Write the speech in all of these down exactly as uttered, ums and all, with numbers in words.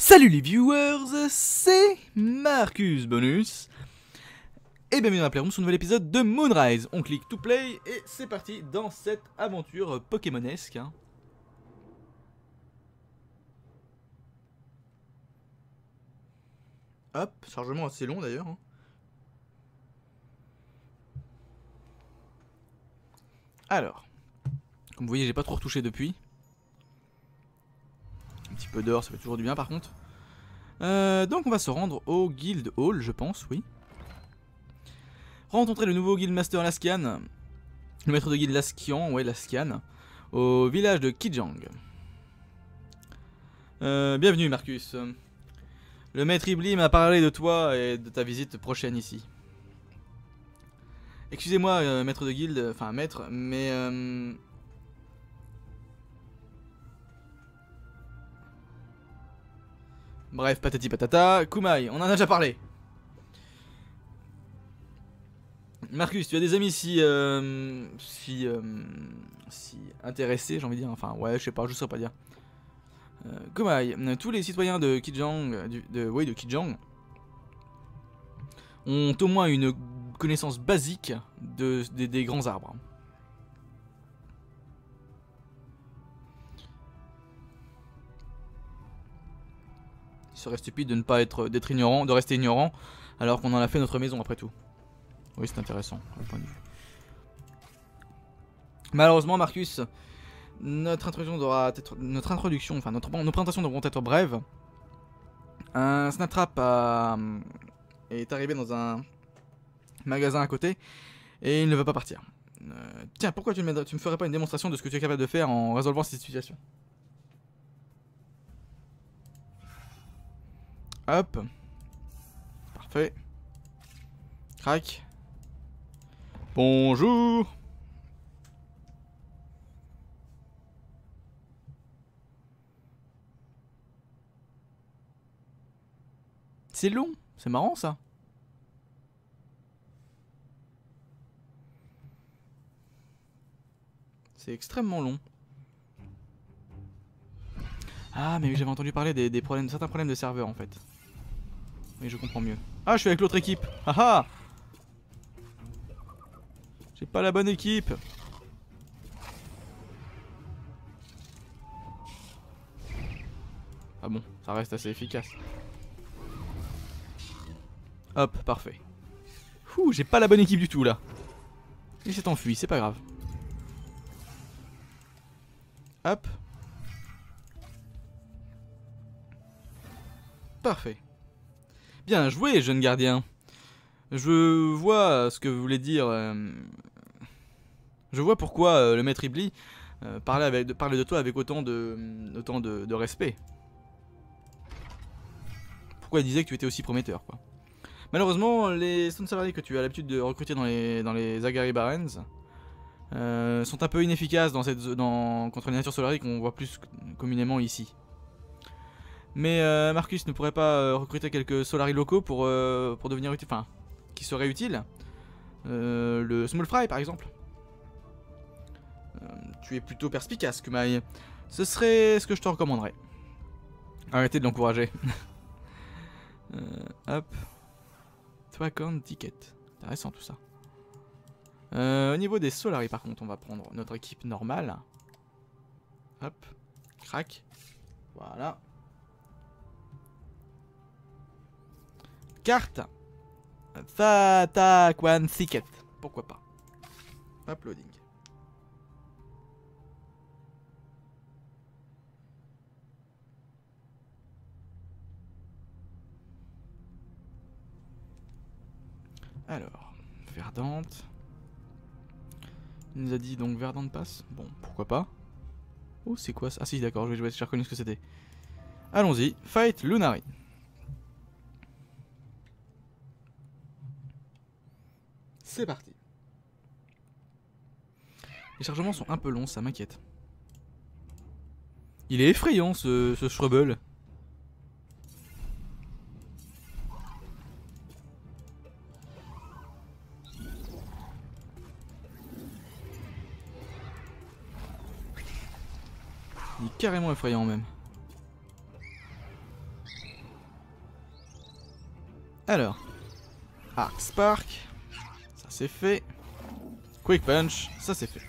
Salut les viewers, c'est Marcus Bonus et bienvenue dans la Playroom sur un nouvel épisode de Moonrise. On clique to play et c'est parti dans cette aventure pokémonesque. Hein. Hop, chargement assez long d'ailleurs. Hein. Alors, comme vous voyez, j'ai pas trop retouché depuis. Un petit peu d'or, ça fait toujours du bien par contre. Euh, donc on va se rendre au Guild Hall, je pense, oui. Rencontrer le nouveau Guildmaster Laskian, le maître de guilde Laskian, ouais Laskian, au village de Kijang. Euh, bienvenue Marcus. Le maître Ibli m'a parlé de toi et de ta visite prochaine ici. Excusez-moi, euh, maître de guilde, enfin maître, mais... Euh... Bref, patati patata, Kumai, on en a déjà parlé. Marcus, tu as des amis si... Euh, si... Euh, si intéressés, j'ai envie de dire, enfin ouais, je sais pas, je saurais pas dire. Euh, Kumai, tous les citoyens de Kijang, du, de, oui, de Kijang, ont au moins une connaissance basique de, de, des grands arbres. Il serait stupide de ne pas être, d'être ignorant, de rester ignorant, alors qu'on en a fait notre maison après tout. Oui, c'est intéressant, au point de vue. Malheureusement, Marcus, notre introduction devra être, notre introduction, enfin notre, nos présentations devront être brèves. Un Snaptrap a, est arrivé dans un magasin à côté et il ne veut pas partir. Euh, tiens, pourquoi tu ne tu me ferais pas une démonstration de ce que tu es capable de faire en résolvant cette situation? Hop. Parfait. Crac. Bonjour. C'est long, c'est marrant ça. C'est extrêmement long. Ah mais j'avais entendu parler des, des problèmes, certains problèmes de serveur en fait. Oui, je comprends mieux. Ah, je suis avec l'autre équipe. Ah ah. J'ai pas la bonne équipe. Ah bon, ça reste assez efficace. Hop, parfait. Ouh, j'ai pas la bonne équipe du tout là. Il s'est enfui, c'est pas grave. Hop. Parfait. Bien joué, jeune gardien. Je vois ce que vous voulez dire. Euh... Je vois pourquoi euh, le maître Ibli euh, parlait, avec, de, parlait de toi avec autant de, autant de, de respect. Pourquoi il disait que tu étais aussi prometteur, quoi. Malheureusement, les stone salariés que tu as l'habitude de recruter dans les, dans les Agari Barrens euh, sont un peu inefficaces dans cette, dans, contre les natures solariques qu'on voit plus communément ici. Mais euh, Marcus ne pourrait pas euh, recruter quelques Solari locaux pour, euh, pour devenir utile, enfin, qui seraient utiles. Euh, le Small Fry par exemple. Euh, tu es plutôt perspicace, Kumai. Ce serait ce que je te recommanderais. Arrêtez de l'encourager. euh, hop. Twacon Ticket. Intéressant tout ça. Euh, au niveau des Solari par contre, on va prendre notre équipe normale. Hop. Crac. Voilà. Carte. Twacon Ticket. Pourquoi pas. Uploading. Alors, Verdante. Il nous a dit donc Verdante passe. Bon, pourquoi pas. Oh, c'est quoi ça? Ah si, d'accord, j'ai reconnu ce que c'était. Allons-y, fight Lunari. C'est parti. Les chargements sont un peu longs, ça m'inquiète. Il est effrayant ce, ce Shrubble. Il est carrément effrayant même. Alors. Arc Spark. Ça c'est fait. Quick Punch. Ça c'est fait.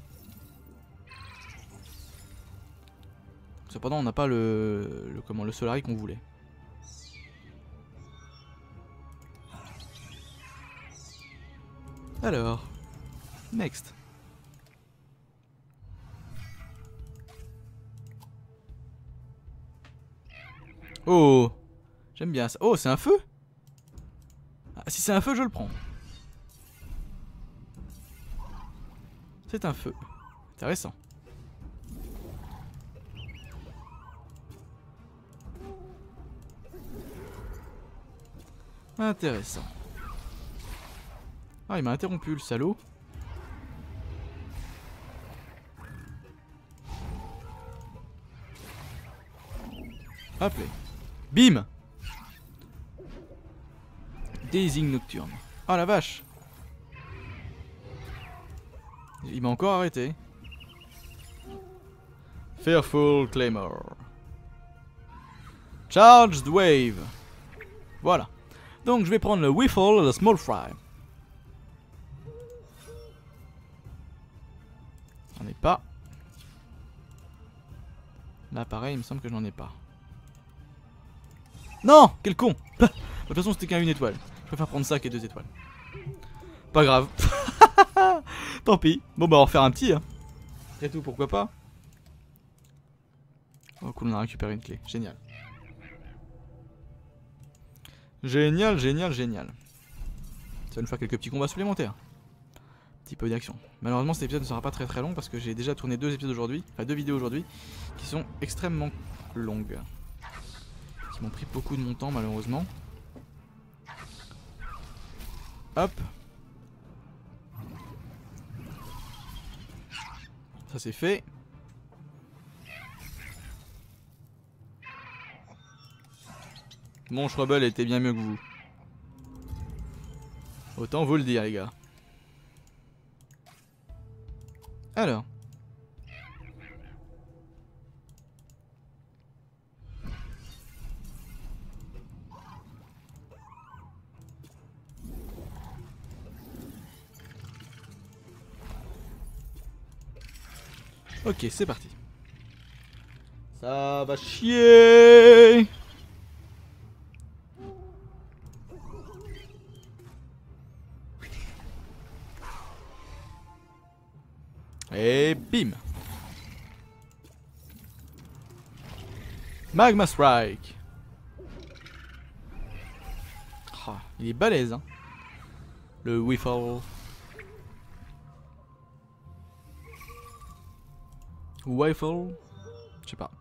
Cependant on n'a pas le, le, comment, le Solari qu'on voulait. Alors. Next. Oh, j'aime bien ça. Oh, c'est un feu? Ah, si c'est un feu, je le prends. C'est un feu. Intéressant. Intéressant. Ah, il m'a interrompu, le salaud. Hop là. Bim! Dazing Nocturne. Oh la vache! Il m'a encore arrêté. Fearful Claymore. Charged Wave. Voilà. Donc je vais prendre le Whiffle et le Small Fry. J'en ai pas. Là pareil, il me semble que je n'en ai pas. Non! Quel con! De toute façon c'était qu'un une étoile. Je préfère prendre ça que deux étoiles. Pas grave. Tant pis. Bon bah on va refaire un petit hein. Et tout, pourquoi pas. Oh cool, on a récupéré une clé. Génial. Génial, génial, génial. Ça va nous faire quelques petits combats supplémentaires. Petit peu d'action. Malheureusement cet épisode ne sera pas très très long parce que j'ai déjà tourné deux épisodes aujourd'hui. Enfin deux vidéos aujourd'hui. Qui sont extrêmement longues. Qui m'ont pris beaucoup de mon temps malheureusement. Hop. Ça c'est fait. Mon Shrubble était bien mieux que vous. Autant vous le dire les gars. Alors. Ok, c'est parti. Ça va chier. Et bim. Magma Strike. Oh, il est balèze hein. Le Whiffle. Whiffle. Je sais pas.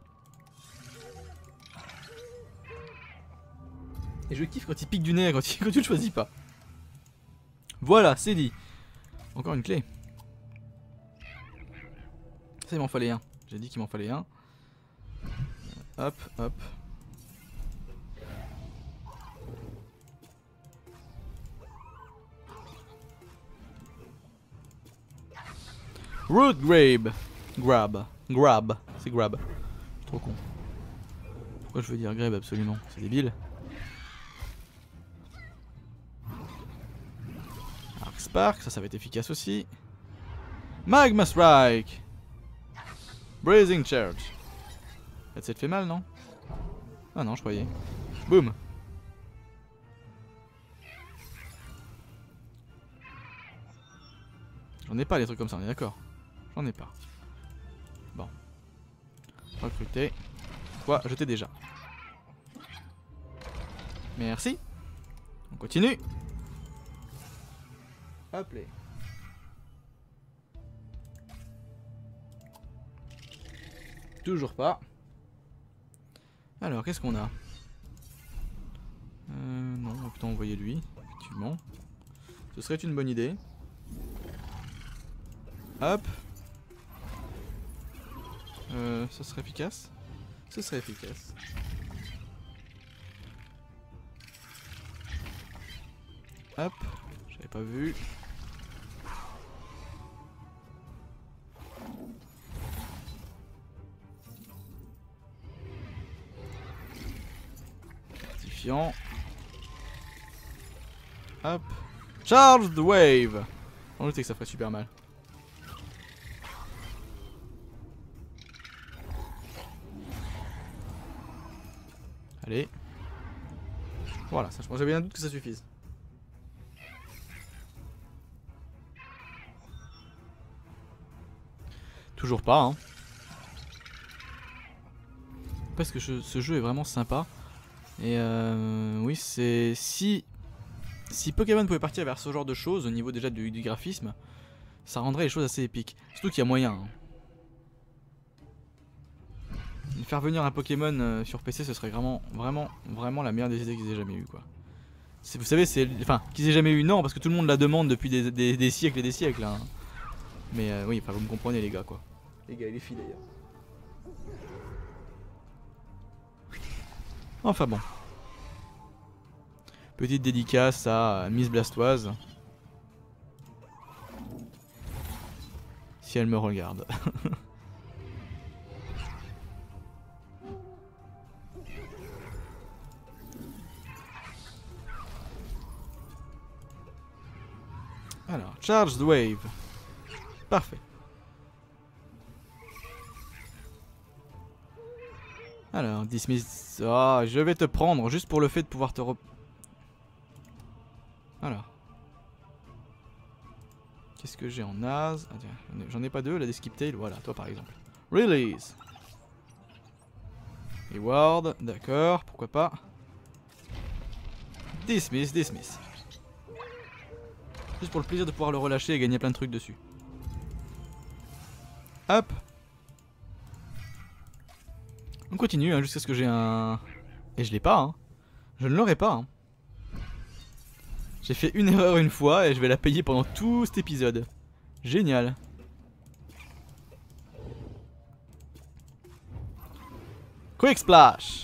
Et je kiffe quand il pique du nez, quand, il, quand tu le choisis pas. Voilà, c'est dit. Encore une clé. Ça, il m'en fallait un. J'ai dit qu'il m'en fallait un. Hop, hop. Root Grab. Grab. Grab. C'est grab. Trop con. Pourquoi je veux dire grab absolument? C'est débile. Arc Spark, ça, ça va être efficace aussi. Magma Strike. Blazing Charge. Ça te fait mal, non? Ah non, je croyais. Boum. J'en ai pas les trucs comme ça, on est d'accord? J'en ai pas. Bon. Recruter. Toi, je t'ai déjà. Merci. On continue. Hop là. Toujours pas. Alors, qu'est-ce qu'on a? Euh, non, on va plutôt envoyer lui, effectivement. Ce serait une bonne idée. Hop. Euh, ça serait efficace? Ce serait efficace. Hop. J'avais pas vu. Fortifiant. Hop. Charge the wave. On doutait que ça ferait super mal. Allez. Voilà, ça, j'avais un doute que ça suffise. Toujours pas, hein. Parce que je, ce jeu est vraiment sympa. Et euh, oui, c'est... Si... Si Pokémon pouvait partir vers ce genre de choses, au niveau déjà du, du graphisme, ça rendrait les choses assez épiques. Surtout qu'il y a moyen. Hein. Faire venir un Pokémon euh, sur P C, ce serait vraiment, vraiment, vraiment la meilleure des idées qu'ils aient jamais eu, quoi. Vous savez, c'est... Enfin, qu'ils aient jamais eu, non, parce que tout le monde la demande depuis des, des, des siècles et des siècles. Hein. Mais euh, oui, enfin, vous me comprenez, les gars, quoi. Les gars et les filles, d'ailleurs. Enfin bon. Petite dédicace à Miss Blastoise. Si elle me regarde. Alors, charge the wave. Parfait. Alors, dismiss. Ah, je vais te prendre juste pour le fait de pouvoir te re... Alors. Qu'est-ce que j'ai en naze? Ah, j'en ai pas deux, la des skip tail. Voilà, toi par exemple. Release. Reward, d'accord, pourquoi pas. Dismiss, dismiss. Juste pour le plaisir de pouvoir le relâcher et gagner plein de trucs dessus. Hop. On continue hein, jusqu'à ce que j'ai un... Et je l'ai pas, hein. Je ne l'aurai pas, hein. J'ai fait une erreur une fois et je vais la payer pendant tout cet épisode. Génial. Quick Splash.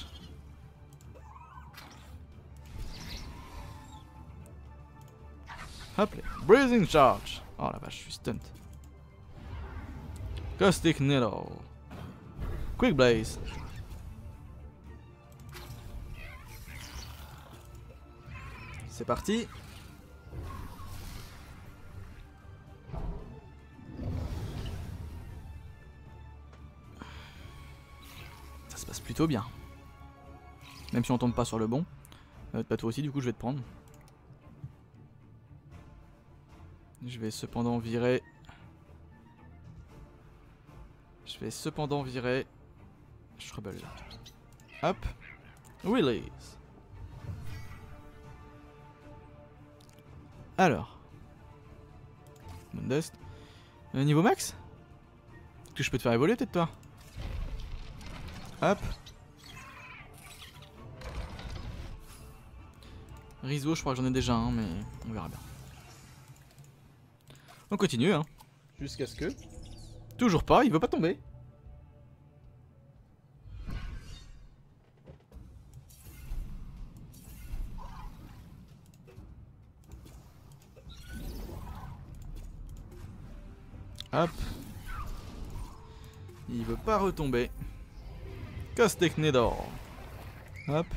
Hop là. Breathing Charge. Oh la vache, je suis stunt. Caustic Needle. Quick Blaze. C'est parti. Ça se passe plutôt bien. Même si on tombe pas sur le bon. Euh, pas toi aussi, du coup je vais te prendre. Je vais cependant virer. Je vais cependant virer. Shrubble. Hop. Release. Alors. Moondust. Euh, niveau max? Est-ce que je peux te faire évoluer peut-être toi? Hop. Rizzo, je crois que j'en ai déjà un, mais on verra bien. On continue, hein. Jusqu'à ce que... Toujours pas, il veut pas tomber. Hop. Il veut pas retomber. Caustic Needle. Hop.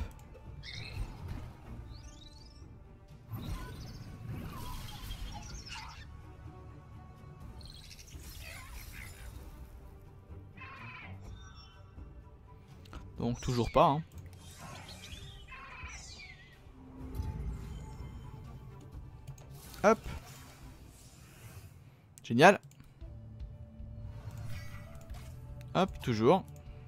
Donc toujours pas, hein. Hop. Génial. Hop, toujours.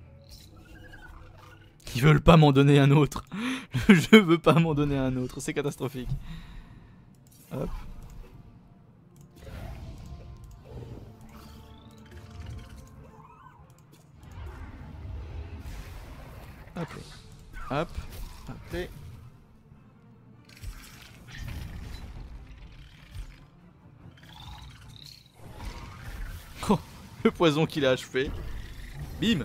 Ils veulent pas m'en donner un autre. Je veux pas m'en donner un autre, c'est catastrophique. Hop. Hop. Hop. Hop. Oh, le poison qu'il a achevé. Bim.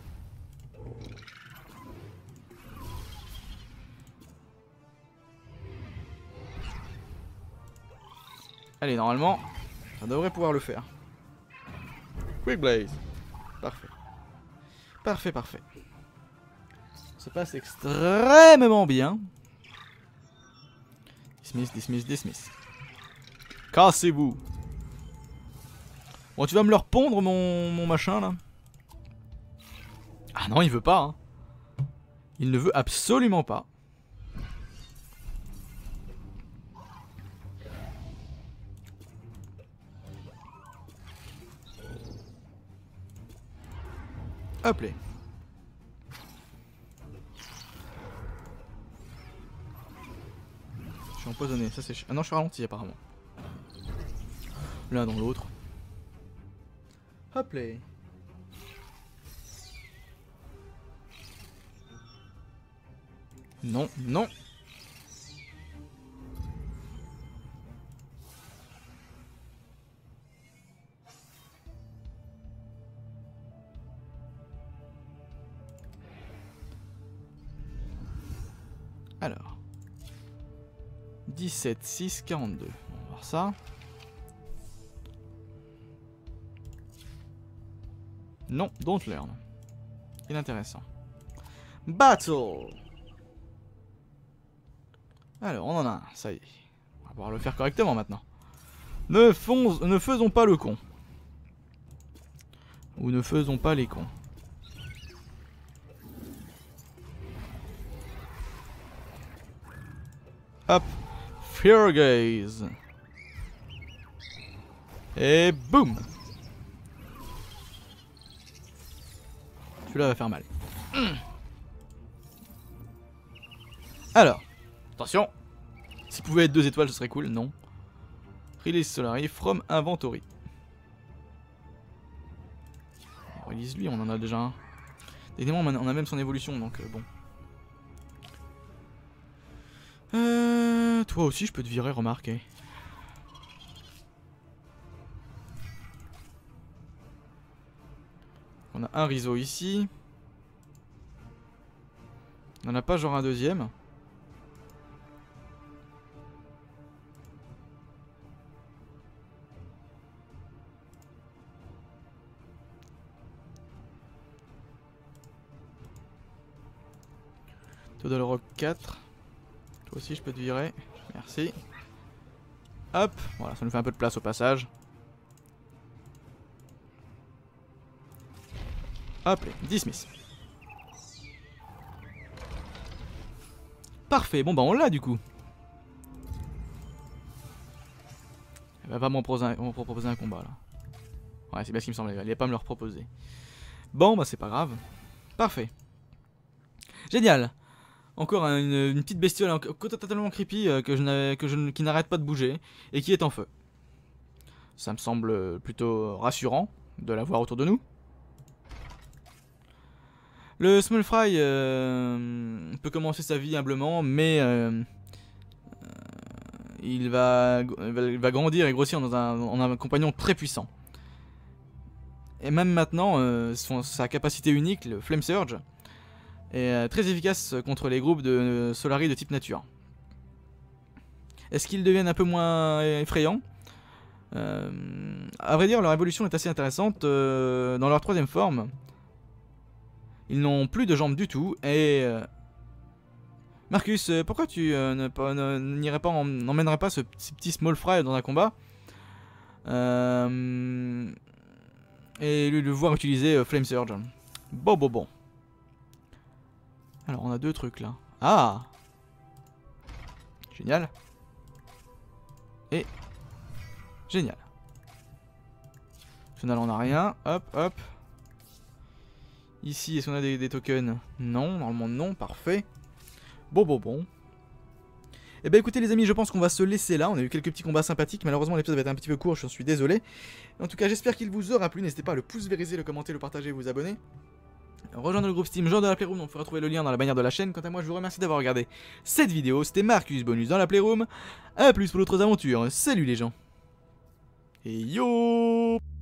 Allez, normalement, ça devrait pouvoir le faire. Quick Blaze. Parfait. Parfait, parfait. Ça se passe extrêmement bien. Dismiss, dismiss, dismiss. Cassez-vous. Bon, tu vas me leur pondre mon, mon machin là. Ah non, il veut pas. Hein. Il ne veut absolument pas. Hop là. Je suis empoisonné, ça c'est chiant. Ah non, je suis ralenti apparemment. L'un dans l'autre. Hop là. Non, non. Alors. dix-sept, six, quarante-deux. On va voir ça. Non, don't learn. Inintéressant. Battle. Alors, on en a un, ça y est. On va pouvoir le faire correctement maintenant. Ne, fonce, ne faisons pas le con. Ou ne faisons pas les cons. Hop. Fear Gaze. Et boum. Celui-là va faire mal. Alors. Attention. S'il pouvait être deux étoiles, ce serait cool. Non. Release Solari from Inventory. Release lui, on en a déjà un. Évidemment, on a même son évolution, donc euh, bon. Euh, toi aussi, je peux te virer, remarquer. On a un Rizzo ici. On n'en a pas genre un deuxième. Toi de le rock quatre. Toi aussi je peux te virer. Merci. Hop. Voilà, ça nous fait un peu de place au passage. Hop, dismiss. Parfait, bon bah on l'a du coup. Elle va pas m'en proposer, proposer un combat là. Ouais, c'est bien ce qui me semblait, elle allait pas me le proposer. Bon bah c'est pas grave. Parfait. Génial. Encore une, une petite bestiole totalement creepy euh, que je que je, qui n'arrête pas de bouger et qui est en feu. Ça me semble plutôt rassurant de la voir autour de nous. Le Small Fry euh, peut commencer sa vie humblement, mais euh, euh, il, va, il va grandir et grossir dans un, en un compagnon très puissant. Et même maintenant, euh, son, sa capacité unique, le Flame Surge, est euh, très efficace contre les groupes de euh, Solari de type nature. Est-ce qu'ils deviennent un peu moins effrayants? euh, À vrai dire, leur évolution est assez intéressante. Euh, dans leur troisième forme, ils n'ont plus de jambes du tout. Et euh, Marcus, pourquoi tu euh, n'irais pas, n'emmènerais pas ce, ce petit Small Fry dans un combat euh, et lui le voir utiliser euh, Flame Surge. Bon, bon, bon. Alors on a deux trucs là. Ah, génial. Et génial. Final on a rien. Hop, hop. Ici, est-ce qu'on a des, des tokens? Non, normalement non, parfait. Bon, bon, bon. Eh ben écoutez les amis, je pense qu'on va se laisser là. On a eu quelques petits combats sympathiques. Malheureusement l'épisode va être un petit peu court, je suis désolé. En tout cas, j'espère qu'il vous aura plu. N'hésitez pas à le pouce vériser, le commenter, le partager, vous abonner. Rejoindre le groupe Steam Genre de la Playroom, on pourra trouver le lien dans la bannière de la chaîne. Quant à moi, je vous remercie d'avoir regardé cette vidéo. C'était Marcus Bonus dans la Playroom. A plus pour d'autres aventures. Salut les gens. Et yo.